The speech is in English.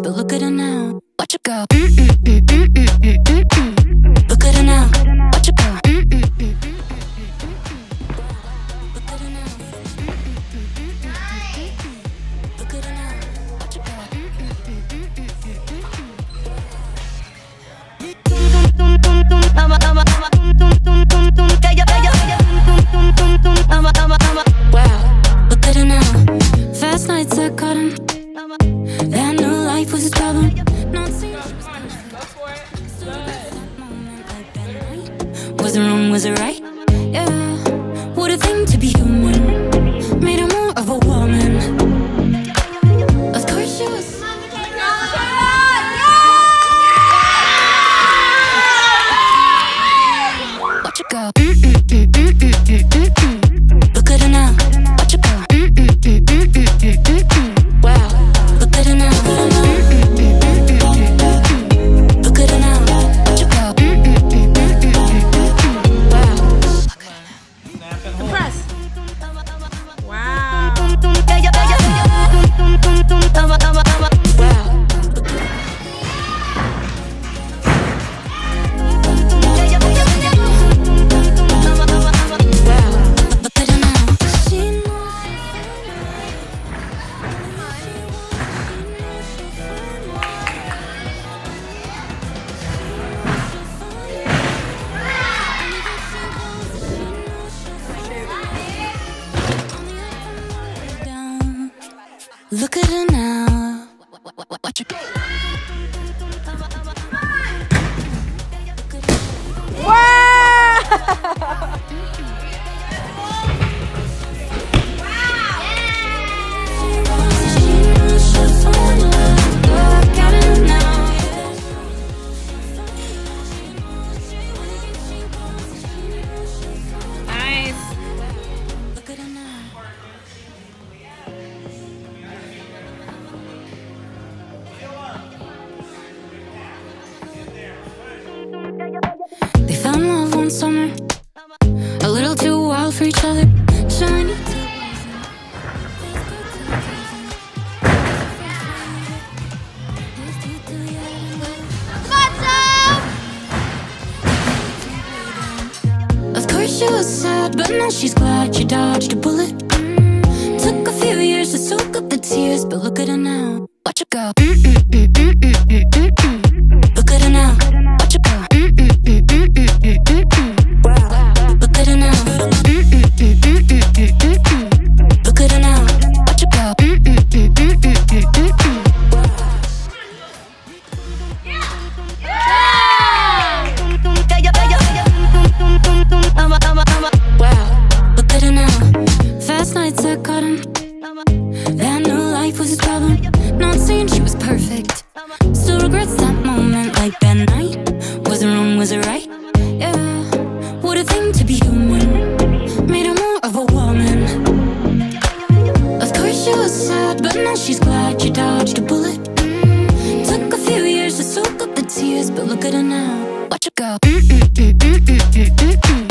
but look at her now. Watch her go. Look at her now. Watch her go. Look at her now. Look at her now. Watch her go. Wow, look at her now. Fast nights I caught him. That new life was his problem. Not seeing she was was it wrong, was it right? Yeah, what a thing to be human. Made her more of a woman. Of course she was. Watch her go. Look at her now. Watch her go. Wow, look at her now. Look at her now. Watch her go. Wow. Press. Wow. Look at her now. Watch her go. Nice. Look at her now. They found love one summer, a little too wild for each other. Shiny. Of course she was sad, but now she's glad she dodged a bullet. Took a few years to soak up the tears, but look at her now. Watch her go. Look at her now. Watch her go. Wow. Look at her now. Look at her now. Watch her go. Wow. Look at her now. Fast nights I caught him. That new life was his problem. Not saying she was perfect. Still regrets that moment, like that night. Was it wrong, was it right? Yeah, what a thing to be human. Made her more of a woman. Of course she was sad, but now she's glad she dodged a bullet. Took a few years to soak up the tears, but look at her now. Watch her go.